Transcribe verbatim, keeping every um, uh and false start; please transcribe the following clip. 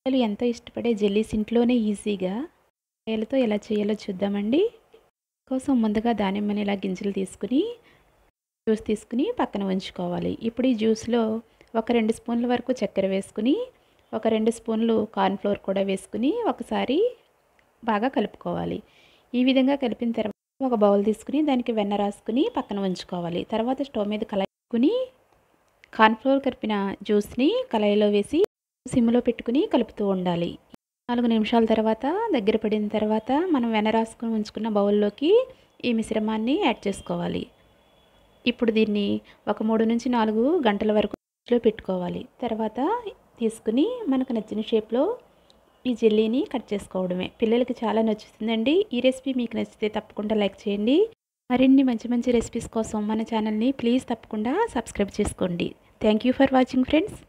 పిల్లలు ఎంతో ఇష్టపడే జెల్లీస్ ఇంట్లోనే ఈజీగా కాయలతో ఎలా చేయాలో చూద్దామండి. కోసం ముందుగా దానిమ్మని ఇలా గింజలు తీసుకుని జ్యూస్ తీసుకుని పక్కన ఉంచుకోవాలి. ఇప్పుడు ఈ జ్యూస్లో ఒక రెండు స్పూన్ల వరకు చక్కెర వేసుకుని ఒక రెండు స్పూన్లు కార్న్‌ఫ్లోర్ కూడా వేసుకుని ఒకసారి బాగా కలుపుకోవాలి. ఈ విధంగా కలిపిన తర్వాత ఒక బౌల్ తీసుకుని దానికి వెన్న రాసుకుని పక్కన ఉంచుకోవాలి. తర్వాత స్టవ్ మీద కళాయి పెట్టుకుని కార్న్‌ఫ్లోర్ కలిపిన జ్యూస్ని కళాయిలో వేసి సిమ్లో పెట్టుకుని కలుపుతూ ఉండాలి. నాలుగు నిమిషాల తర్వాత దగ్గర పడిన తర్వాత మనం వెన్న రాసుకుని ఉంచుకున్న బౌల్లోకి ఈ మిశ్రమాన్ని యాడ్ చేసుకోవాలి. ఇప్పుడు దీన్ని ఒక మూడు నుంచి నాలుగు గంటల వరకు ఫ్రిడ్జ్లో పెట్టుకోవాలి. తర్వాత తీసుకుని మనకు నచ్చిన షేప్లో ఈ జెల్లీని కట్ చేసుకోవడమే. పిల్లలకి చాలా నచ్చుతుందండి. ఈ రెసిపీ మీకు నచ్చితే తప్పకుండా లైక్ చేయండి. మరిన్ని మంచి మంచి రెసిపీస్ కోసం మన ఛానల్ని ప్లీజ్ తప్పకుండా సబ్స్క్రైబ్ చేసుకోండి. Thank you for watching friends.